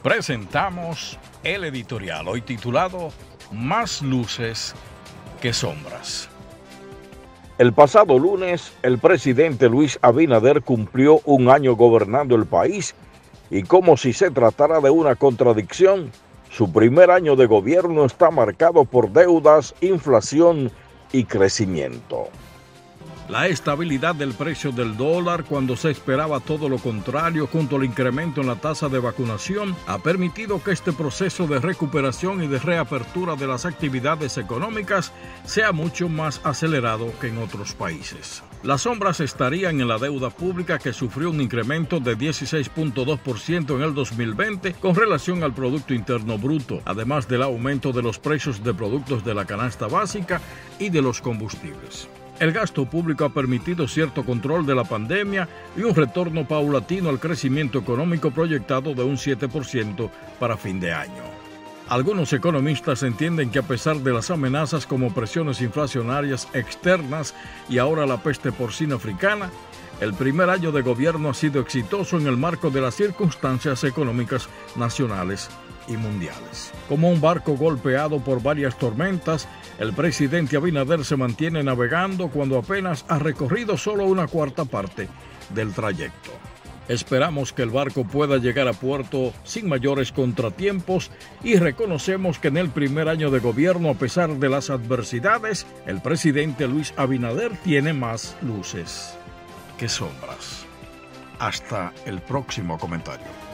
presentamos el editorial, hoy titulado Más luces que sombras. El pasado lunes, el presidente Luis Abinader cumplió un año gobernando el país y, como si se tratara de una contradicción, su primer año de gobierno está marcado por deudas, inflación y crecimiento. La estabilidad del precio del dólar, cuando se esperaba todo lo contrario, junto al incremento en la tasa de vacunación, ha permitido que este proceso de recuperación y de reapertura de las actividades económicas sea mucho más acelerado que en otros países. Las sombras estarían en la deuda pública, que sufrió un incremento de 16.2% en el 2020 con relación al Producto Interno Bruto, además del aumento de los precios de productos de la canasta básica y de los combustibles. El gasto público ha permitido cierto control de la pandemia y un retorno paulatino al crecimiento económico proyectado de un 7% para fin de año. Algunos economistas entienden que, a pesar de las amenazas como presiones inflacionarias externas y ahora la peste porcina africana, el primer año de gobierno ha sido exitoso en el marco de las circunstancias económicas nacionales y mundiales. Como un barco golpeado por varias tormentas, el presidente Abinader se mantiene navegando cuando apenas ha recorrido solo una cuarta parte del trayecto. Esperamos que el barco pueda llegar a puerto sin mayores contratiempos y reconocemos que en el primer año de gobierno, a pesar de las adversidades, el presidente Luis Abinader tiene más luces que sombras. Hasta el próximo comentario.